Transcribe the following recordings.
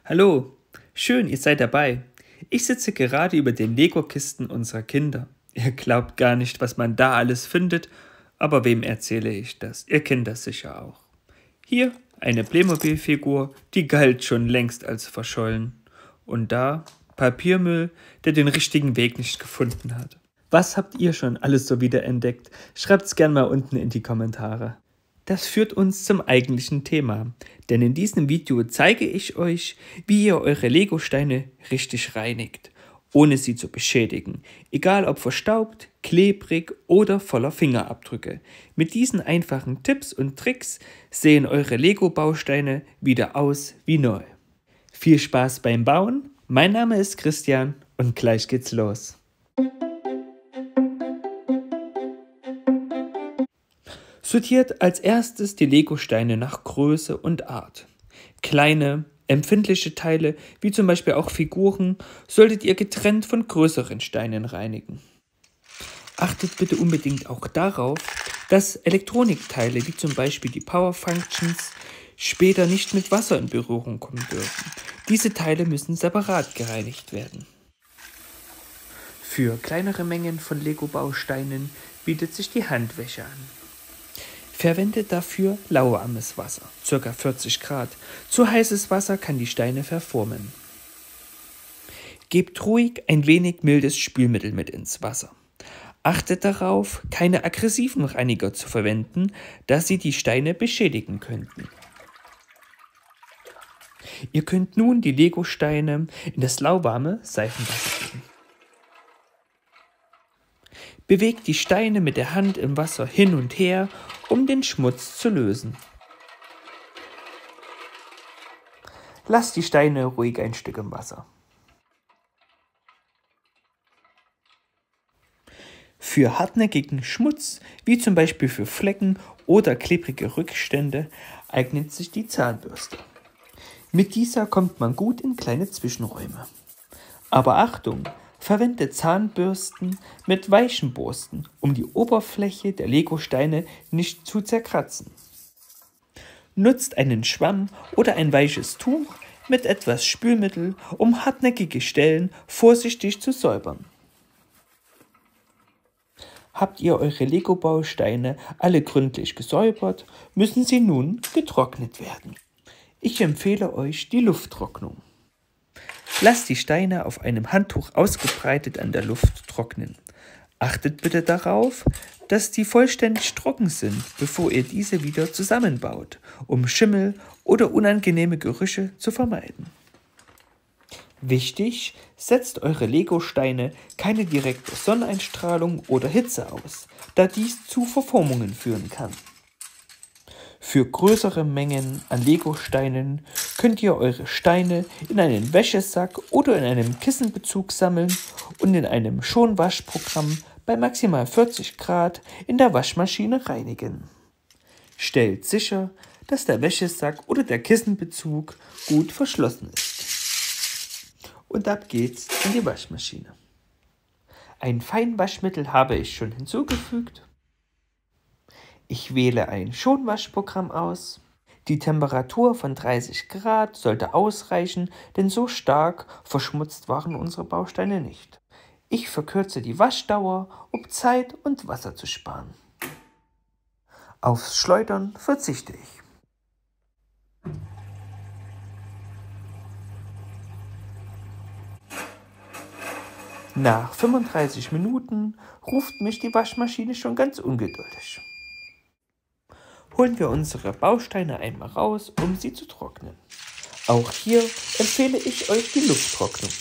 Hallo, schön, ihr seid dabei. Ich sitze gerade über den Lego-Kisten unserer Kinder. Ihr glaubt gar nicht, was man da alles findet, aber wem erzähle ich das? Ihr kennt das sicher auch. Hier eine Playmobil-Figur, die galt schon längst als verschollen. Und da Papiermüll, der den richtigen Weg nicht gefunden hat. Was habt ihr schon alles so wiederentdeckt? Schreibt's gern mal unten in die Kommentare. Das führt uns zum eigentlichen Thema, denn in diesem Video zeige ich euch, wie ihr eure Lego-Steine richtig reinigt, ohne sie zu beschädigen, egal ob verstaubt, klebrig oder voller Fingerabdrücke. Mit diesen einfachen Tipps und Tricks sehen eure Lego-Bausteine wieder aus wie neu. Viel Spaß beim Bauen, mein Name ist Christian und gleich geht's los. Sortiert als erstes die Lego-Steine nach Größe und Art. Kleine, empfindliche Teile, wie zum Beispiel auch Figuren, solltet ihr getrennt von größeren Steinen reinigen. Achtet bitte unbedingt auch darauf, dass Elektronikteile, wie zum Beispiel die Power Functions, später nicht mit Wasser in Berührung kommen dürfen. Diese Teile müssen separat gereinigt werden. Für kleinere Mengen von Lego-Bausteinen bietet sich die Handwäsche an. Verwendet dafür lauwarmes Wasser, ca. 40 Grad. Zu heißes Wasser kann die Steine verformen. Gebt ruhig ein wenig mildes Spülmittel mit ins Wasser. Achtet darauf, keine aggressiven Reiniger zu verwenden, da sie die Steine beschädigen könnten. Ihr könnt nun die Lego-Steine in das lauwarme Seifenwasser geben. Bewegt die Steine mit der Hand im Wasser hin und her, um den Schmutz zu lösen. Lasst die Steine ruhig ein Stück im Wasser. Für hartnäckigen Schmutz, wie zum Beispiel für Flecken oder klebrige Rückstände, eignet sich die Zahnbürste. Mit dieser kommt man gut in kleine Zwischenräume. Aber Achtung! Verwendet Zahnbürsten mit weichen Borsten, um die Oberfläche der Lego-Steine nicht zu zerkratzen. Nutzt einen Schwamm oder ein weiches Tuch mit etwas Spülmittel, um hartnäckige Stellen vorsichtig zu säubern. Habt ihr eure Lego-Bausteine alle gründlich gesäubert, müssen sie nun getrocknet werden. Ich empfehle euch die Lufttrocknung. Lasst die Steine auf einem Handtuch ausgebreitet an der Luft trocknen. Achtet bitte darauf, dass die vollständig trocken sind, bevor ihr diese wieder zusammenbaut, um Schimmel oder unangenehme Gerüche zu vermeiden. Wichtig, setzt eure Lego-Steine keine direkte Sonneneinstrahlung oder Hitze aus, da dies zu Verformungen führen kann. Für größere Mengen an Lego-Steinen könnt ihr eure Steine in einen Wäschesack oder in einem Kissenbezug sammeln und in einem Schonwaschprogramm bei maximal 40 Grad in der Waschmaschine reinigen. Stellt sicher, dass der Wäschesack oder der Kissenbezug gut verschlossen ist. Und ab geht's in die Waschmaschine. Ein Feinwaschmittel habe ich schon hinzugefügt. Ich wähle ein Schonwaschprogramm aus. Die Temperatur von 30 Grad sollte ausreichen, denn so stark verschmutzt waren unsere Bausteine nicht. Ich verkürze die Waschdauer, um Zeit und Wasser zu sparen. Aufs Schleudern verzichte ich. Nach 35 Minuten ruft mich die Waschmaschine schon ganz ungeduldig. Holen wir unsere Bausteine einmal raus, um sie zu trocknen. Auch hier empfehle ich euch die Lufttrocknung.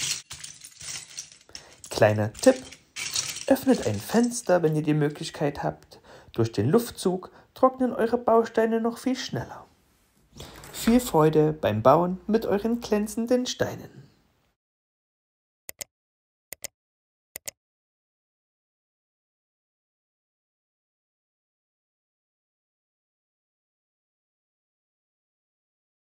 Kleiner Tipp: Öffnet ein Fenster, wenn ihr die Möglichkeit habt. Durch den Luftzug trocknen eure Bausteine noch viel schneller. Viel Freude beim Bauen mit euren glänzenden Steinen.